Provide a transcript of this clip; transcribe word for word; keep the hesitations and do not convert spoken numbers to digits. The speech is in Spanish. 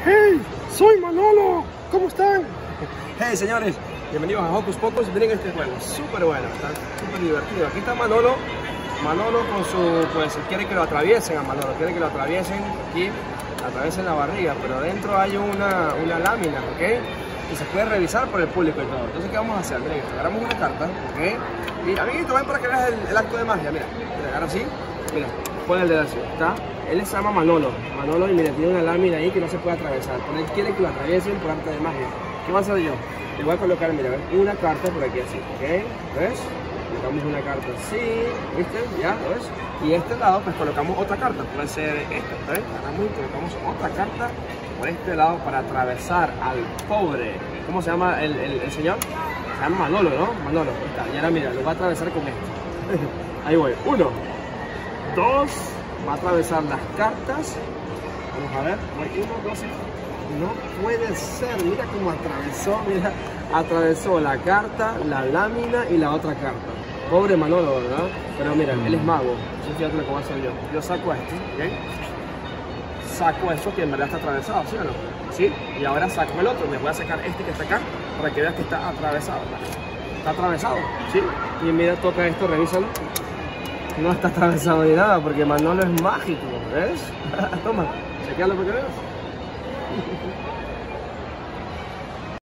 ¡Hey! ¡Soy Manolo! ¿Cómo están? Hey señores, bienvenidos a Hocus Pocus. Miren este juego, súper bueno, está súper divertido. Aquí está Manolo, Manolo con su, pues quiere que lo atraviesen a Manolo, quiere que lo atraviesen aquí, atraviesen la barriga, pero adentro hay una, una lámina, ¿ok? Y se puede revisar por el público y todo. Entonces, ¿qué vamos a hacer? Miren, agarramos una carta, ¿ok? Y amiguito, ven para que veas el, el acto de magia, mira, mira, agarra así, mira, pon el dedo así, ¿está? Él se llama Manolo, Manolo y mira, tiene una lámina ahí que no se puede atravesar, pero él quiere que lo atraviesen por arte de magia. ¿Qué voy a hacer yo? Le voy a colocar, mira, ¿ves? Una carta por aquí así, ¿ok? ¿Ves? Colocamos una carta así, ¿viste? ¿Ya? ¿Ves? Y este lado, pues colocamos otra carta, puede ser esta, ¿ves? Agarramos y colocamos otra carta por este lado para atravesar al pobre. ¿Cómo se llama el, el, el señor? Se llama Manolo, ¿no? Manolo, ahí está. Y ahora mira, lo va a atravesar con esto. Ahí voy. Uno, dos, va a atravesar las cartas. Vamos a ver. Uno, dos, no puede ser. Mira cómo atravesó, mira. Atravesó la carta, la lámina y la otra carta. Pobre Manolo, ¿verdad? Pero mira, él es mago. Así que fíjate lo que voy a hacer yo. Yo saco esto, ¿ok? Saco eso que en verdad está atravesado, ¿sí o no? ¿Sí? Y ahora saco el otro, me voy a sacar este que está acá para que veas que está atravesado. Está atravesado, ¿sí? Y mira, toca esto, revísalo. No está atravesado ni nada porque Manolo es mágico, ¿ves? Toma, chequealo para que veas.